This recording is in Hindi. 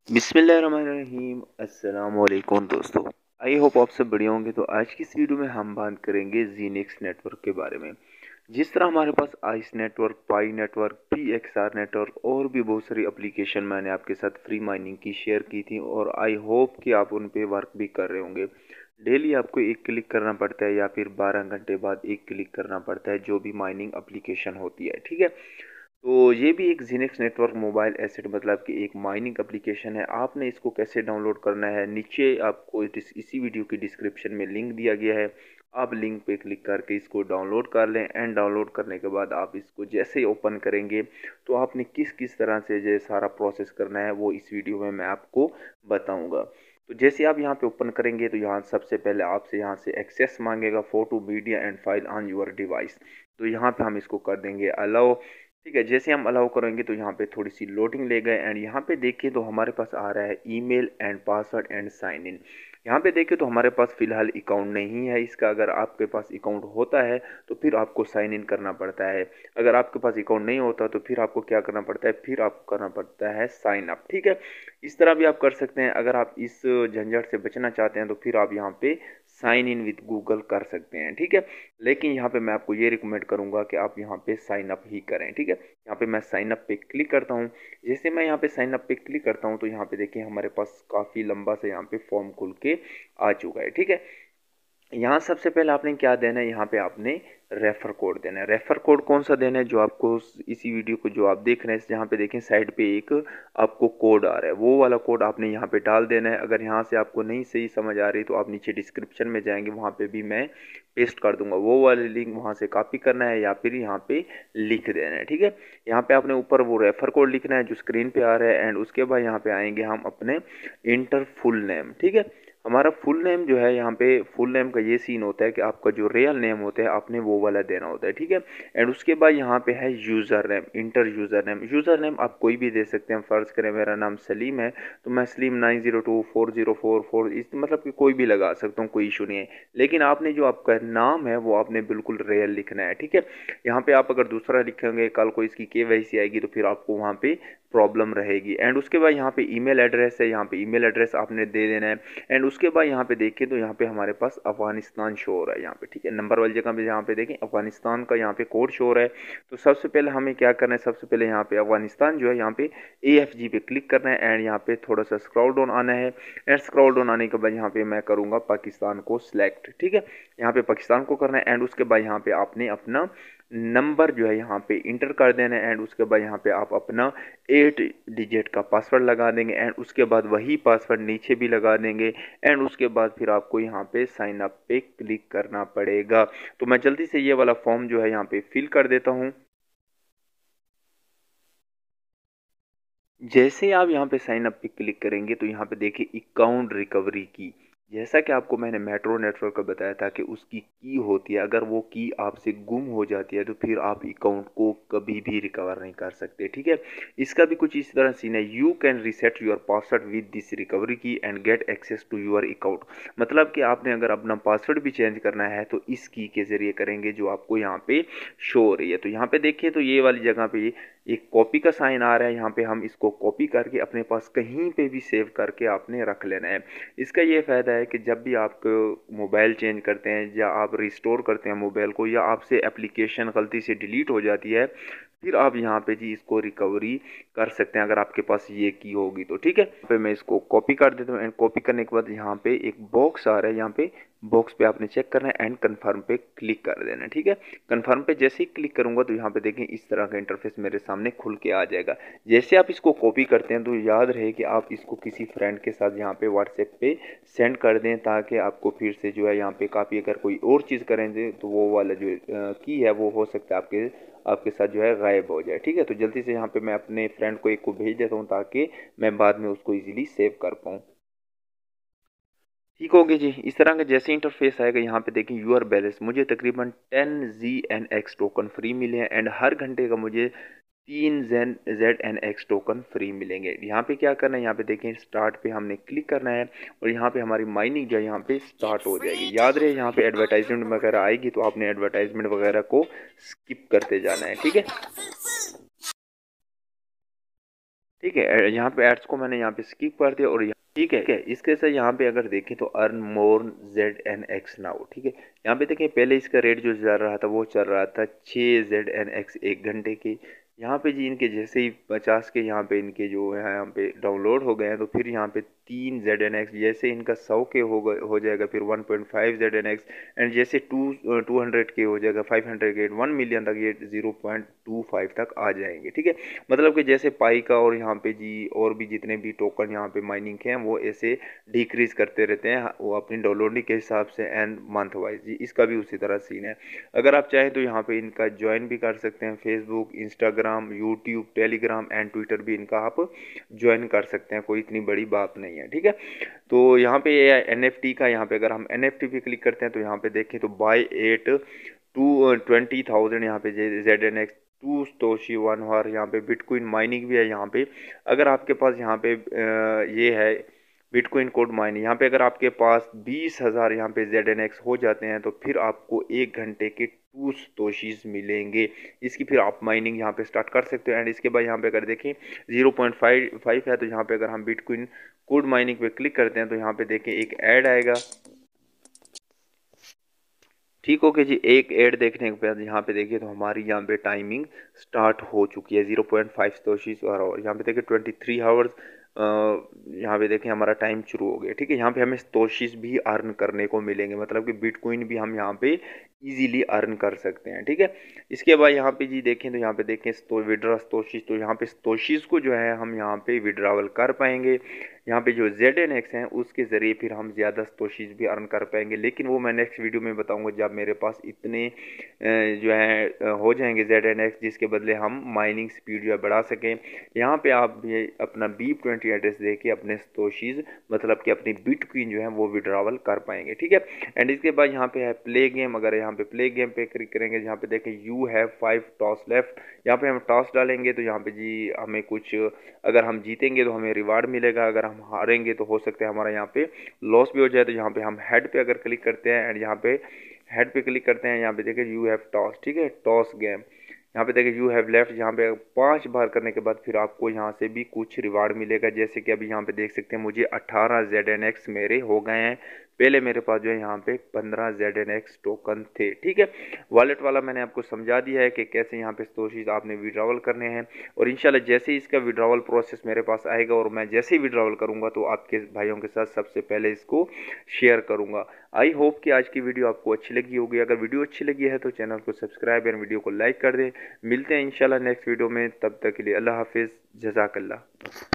बिस्मिल्लाहिर्रहमानिर्रहीम। अस्सलाम वालेकुम दोस्तों, आई होप आप सब बढ़िया होंगे। तो आज की इस वीडियो में हम बात करेंगे जीनिक्स नेटवर्क के बारे में। जिस तरह हमारे पास ice network, Pi network, PXR network और भी बहुत सारी एप्लीकेशन मैंने आपके साथ फ्री माइनिंग की शेयर की थी और आई होप कि आप उन पे वर्क भी कर रहे होंगे। डेली आपको एक क्लिक करना पड़ता है या फिर 12 घंटे बाद एक क्लिक करना पड़ता है जो भी माइनिंग एप्लीकेशन होती है, ठीक है। तो ये भी एक जीनिक्स नेटवर्क मोबाइल एसेट मतलब कि एक माइनिंग एप्लीकेशन है। आपने इसको कैसे डाउनलोड करना है, नीचे आपको इसी वीडियो की डिस्क्रिप्शन में लिंक दिया गया है। आप लिंक पे क्लिक करके इसको डाउनलोड कर लें एंड डाउनलोड करने के बाद आप इसको जैसे ही ओपन करेंगे तो आपने किस किस तरह से ये सारा प्रोसेस करना है वो इस वीडियो में मैं आपको बताऊंगा। तो जैसे आप यहाँ पे ओपन करेंगे तो यहाँ सबसे पहले आपसे यहाँ से एक्सेस मांगेगा photo, media and file on your device. तो यहाँ पे हम इसको कर देंगे अलाउ। ठीक है, जैसे हम अलाउ करेंगे तो यहाँ पे थोड़ी सी लोडिंग ले गए एंड यहाँ पे देखिए तो हमारे पास आ रहा है email and password and sign in. यहाँ पे देखिए तो हमारे पास फिलहाल अकाउंट नहीं है इसका। अगर आपके पास अकाउंट होता है तो फिर आपको साइन इन करना पड़ता है। अगर आपके पास अकाउंट नहीं होता तो फिर आपको क्या करना पड़ता है, फिर आपको करना पड़ता है साइन अप। ठीक है, इस तरह भी आप कर सकते हैं। अगर आप इस झंझट से बचना चाहते हैं तो फिर आप यहाँ पे साइन इन विद गूगल कर सकते हैं, ठीक है। लेकिन यहाँ पे मैं आपको ये रिकमेंड करूंगा कि आप यहाँ पे साइन अप ही करें, ठीक है। यहाँ पे मैं साइन अप पे क्लिक करता हूँ। जैसे मैं यहाँ पे साइन अप पे क्लिक करता हूँ तो यहाँ पे देखिए हमारे पास काफ़ी लंबा से यहाँ पे फॉर्म खुल के आ चुका है, ठीक है। यहाँ सबसे पहले आपने क्या देना है, यहाँ पे आपने रेफर कोड देना है। रेफर कोड कौन सा देना है, जो आपको इसी वीडियो को जो आप देख रहे हैं जहाँ पे देखें साइड पे एक आपको कोड आ रहा है, वो वाला कोड आपने यहाँ पे डाल देना है। अगर यहाँ से आपको नहीं सही समझ आ रही तो आप नीचे डिस्क्रिप्शन में जाएंगे, वहाँ पे भी मैं पेस्ट कर दूंगा। वो वाली लिंक वहाँ से कॉपी करना है या फिर यहाँ पे लिख देना है, ठीक है। यहाँ पे आपने ऊपर वो रेफर कोड लिखना है जो स्क्रीन पे आ रहा है एंड उसके बाद यहाँ पे आएंगे हम अपने इंटर फुल नेम, ठीक है। हमारा फुल नेम जो है, यहाँ पे फुल नेम का ये सीन होता है कि आपका जो रियल नेम होता है आपने वो वाला देना होता है, ठीक है। एंड उसके बाद यहाँ पे है user name, enter user name. User name आप कोई भी दे सकते हैं। फ़र्ज़ करें मेरा नाम सलीम है तो मैं सलीम 90240444 इस मतलब कि कोई भी लगा सकता हूँ, कोई इशू नहीं है। लेकिन आपने जो आपका नाम है वो आपने बिल्कुल रियल लिखना है, ठीक है। यहाँ पे आप अगर दूसरा लिखेंगे कल को इसकी KYC आएगी तो फिर आपको वहाँ पे प्रॉब्लम रहेगी। एंड उसके बाद यहाँ पे ईमेल एड्रेस है, यहाँ पे ईमेल एड्रेस आपने दे देना है। एंड उसके बाद यहाँ पे देखिए तो यहाँ पे हमारे पास अफगानिस्तान शो हो रहा है यहाँ पे, ठीक है। नंबर वाली जगह पे यहाँ पे देखें अफगानिस्तान का यहाँ पे कोड शो हो रहा है। तो सबसे पहले हमें क्या करना है, सबसे पहले यहाँ पे अफगानिस्तान जो है यहाँ पे AFG पे क्लिक करना है एंड यहाँ पे थोड़ा सा स्क्रॉल डाउन आना है। एंड स्क्रॉल डाउन आने के बाद यहाँ पे मैं करूँगा पाकिस्तान को सिलेक्ट, ठीक है। यहाँ पे पाकिस्तान को करना है एंड उसके बाद यहाँ पे आपने अपना नंबर जो है यहाँ पे इंटर कर देना है एंड उसके बाद यहाँ पे आप अपना 8 डिजिट का पासवर्ड लगा देंगे एंड उसके बाद वही पासवर्ड नीचे भी लगा देंगे एंड उसके बाद फिर आपको यहाँ पे साइन अप पे क्लिक करना पड़ेगा। तो मैं जल्दी से ये वाला फॉर्म जो है यहाँ पे फिल कर देता हूँ। जैसे आप यहाँ पे साइन अप पे क्लिक करेंगे तो यहाँ पे देखिए अकाउंट रिकवरी की। जैसा कि आपको मैंने मेट्रो नेटवर्क का बताया था कि उसकी की होती है, अगर वो की आपसे गुम हो जाती है तो फिर आप अकाउंट को कभी भी रिकवर नहीं कर सकते, ठीक है। इसका भी कुछ इस तरह सीन है, you can reset your password with this recovery key and get access to your account. मतलब कि आपने अगर अपना पासवर्ड भी चेंज करना है तो इस की के जरिए करेंगे जो आपको यहाँ पे शो हो रही है। तो यहाँ पे देखिए तो ये वाली जगह पे एक कॉपी का साइन आ रहा है, यहाँ पे हम इसको कॉपी करके अपने पास कहीं पे भी सेव करके आपने रख लेना है। इसका ये फ़ायदा है कि जब भी आप मोबाइल चेंज करते हैं या आप रिस्टोर करते हैं मोबाइल को या आपसे एप्लीकेशन गलती से डिलीट हो जाती है, फिर आप यहाँ पे जी इसको रिकवरी कर सकते हैं अगर आपके पास ये की होगी तो, ठीक है। यहाँ पे मैं इसको कॉपी कर देता हूँ एंड कॉपी करने के बाद यहाँ पे एक बॉक्स आ रहा है, यहाँ पे बॉक्स पे आपने चेक करना है एंड कन्फर्म पे क्लिक कर देना है, ठीक है। कन्फर्म पे जैसे ही क्लिक करूंगा तो यहाँ पे देखें इस तरह का इंटरफेस मेरे सामने खुल के आ जाएगा। जैसे आप इसको कॉपी करते हैं तो याद रहे कि आप इसको किसी फ्रेंड के साथ यहाँ पे व्हाट्सएप पे सेंड कर दें ताकि आपको फिर से जो है यहाँ पे काफ़ी अगर कोई और चीज़ करेंगे तो वो वाला जो की है वो हो सकता है आपके साथ जो है गायब हो जाए, ठीक है। तो जल्दी से यहाँ पे मैं अपने फ्रेंड को एक को भेज देता हूँ ताकि मैं बाद में उसको ईजिली सेव कर पाऊँ। ठीक हो गया जी। इस तरह का जैसे इंटरफेस आएगा यहाँ पे देखें यूआर बैलेंस, मुझे तकरीबन 10 ZNX टोकन फ्री मिले हैं एंड हर घंटे का मुझे 3 ZNX टोकन फ्री मिलेंगे। यहाँ पे क्या करना है, यहाँ पे देखें स्टार्ट पे हमने क्लिक करना है और यहाँ पे हमारी माइनिंग जो है यहाँ पे स्टार्ट हो जाएगी। याद रहे यहाँ पे एडवर्टाइजमेंट वगैरह आएगी तो आपने एडवर्टाइजमेंट वगैरह को स्किप करते जाना है, ठीक है। ठीक है। यहाँ पे एड्स को मैंने यहाँ पे स्किप कर दिया और ठीक है। इसके साथ यहाँ पे अगर देखें तो अर्न मोर ZNX नाउ। ठीक है, यहाँ पे देखें पहले इसका रेट जो चल रहा था वो चल रहा था 6 ZNX 1 घंटे की। यहाँ पे जी इनके जैसे ही 50 के यहाँ पे इनके जो है यहाँ पे डाउनलोड हो गए हैं तो फिर यहाँ पे 3 ZNX, जैसे इनका 100 के हो जाएगा फिर 1.5 ZNX, एंड जैसे 200 के हो जाएगा 500 के 1 मिलियन तक ये 0.25 तक आ जाएंगे। ठीक है, मतलब कि जैसे पाई का और यहाँ पे जी और भी जितने भी टोकन यहाँ पे माइनिंग के हैं वो ऐसे डिक्रीज करते रहते हैं, वो अपनी डाउनलोडिंग के हिसाब से एंड मंथ वाइज जी। इसका भी उसी तरह सीन है। अगर आप चाहें तो यहाँ पे इनका ज्वाइन भी कर सकते हैं, Facebook, Instagram, YouTube, Telegram and Twitter भी इनका आप ज्वाइन कर सकते हैं, कोई इतनी बड़ी बात नहीं है। ठीक है, तो यहाँ पे ये NFT का, यहाँ पे अगर हम NFT पे क्लिक करते हैं तो यहाँ पे देखें तो बाय 8 टू 20,000 यहाँ पे ZNX 2 Satoshi 1 और यहाँ पे बिटकॉइन माइनिंग भी है। यहाँ पे अगर आपके पास यहाँ पे ये है बिटकॉइन कोड माइनिंग, यहाँ पे अगर आपके पास 20,000 यहाँ पे ZNX हो जाते हैं तो फिर आपको 1 घंटे के 2 Satoshis मिलेंगे। इसकी फिर आप माइनिंग यहाँ पे स्टार्ट कर सकते हो। एंड इसके बाद यहाँ पे अगर देखें 0.5 है तो यहाँ पे अगर हम बिटकॉइन कोड माइनिंग पे क्लिक करते हैं तो यहाँ पे देखें एक ऐड आएगा। ठीक, ओके जी, एक ऐड देखने के बाद यहाँ पे देखिए तो हमारी यहाँ पे टाइमिंग स्टार्ट हो चुकी है 0.5 Satoshis और यहाँ पे देखिए 23 आवर्स यहाँ पे देखें हमारा टाइम शुरू हो गया। ठीक है, यहाँ पे हमें Satoshis भी अर्न करने को मिलेंगे, मतलब कि बिटकॉइन भी हम यहाँ पे इजीली अर्न कर सकते हैं। ठीक है, इसके बाद यहाँ पे जी देखें तो यहाँ पे देखें विड्रॉ Satoshis, तो यहाँ पे Satoshis को जो है हम यहाँ पे विड्रावल कर पाएंगे। यहाँ पे जो ZNX हैं उसके ज़रिए फिर हम ज़्यादा Satoshis भी अर्न कर पाएंगे, लेकिन वो मैं नेक्स्ट वीडियो में बताऊंगा जब मेरे पास इतने जो है हो जाएंगे ZNX जिसके बदले हम माइनिंग स्पीड जो है बढ़ा सकें। यहाँ पे आप भी अपना BIP20 एड्रेस दे के अपने Satoshis मतलब कि अपनी बिटकॉइन जो है वो विड्रावल कर पाएंगे। ठीक है, एंड इसके बाद यहाँ पे है प्ले गेम। अगर यहाँ पे प्ले गेम पे क्लिक करेंगे, यहाँ पे देखें यू हैव 5 टॉस लेफ्ट, यहाँ पे हम टॉस डालेंगे तो यहाँ पे जी हमें कुछ, अगर हम जीतेंगे तो हमें रिवार्ड मिलेगा, अगर हम हारेंगे तो हो सकता है हमारा यहाँ पे लॉस भी हो जाए। तो यहाँ पे हम हेड पे अगर क्लिक करते हैं एंड यहाँ पे हेड पे क्लिक करते हैं, यहाँ पे देखिए यू हैव टॉस। ठीक है, टॉस गेम, यहाँ पे देखिए यू हैव लेफ्ट, यहाँ पे 5 बार करने के बाद फिर आपको यहाँ से भी कुछ रिवार्ड मिलेगा। जैसे कि अभी यहाँ पे देख सकते हैं मुझे 18 ZNX मेरे हो गए हैं। पहले मेरे पास जो है यहाँ पे 15 ZNX टोकन थे। ठीक है, वॉलेट वाला मैंने आपको समझा दिया है कि कैसे यहाँ पे Satoshis आपने विड्रावल करने हैं, और इंशाल्लाह जैसे ही इसका विड्रावल प्रोसेस मेरे पास आएगा और मैं जैसे ही विड्रावल करूँगा तो आपके भाइयों के साथ सबसे पहले इसको शेयर करूँगा। आई होप कि आज की वीडियो आपको अच्छी लगी होगी। अगर वीडियो अच्छी लगी है तो चैनल को सब्सक्राइब एंड वीडियो को लाइक कर दें। मिलते हैं इंशाल्लाह नेक्स्ट वीडियो में, तब तक के लिए अल्लाह हाफिज़, जज़ाकल्लाह।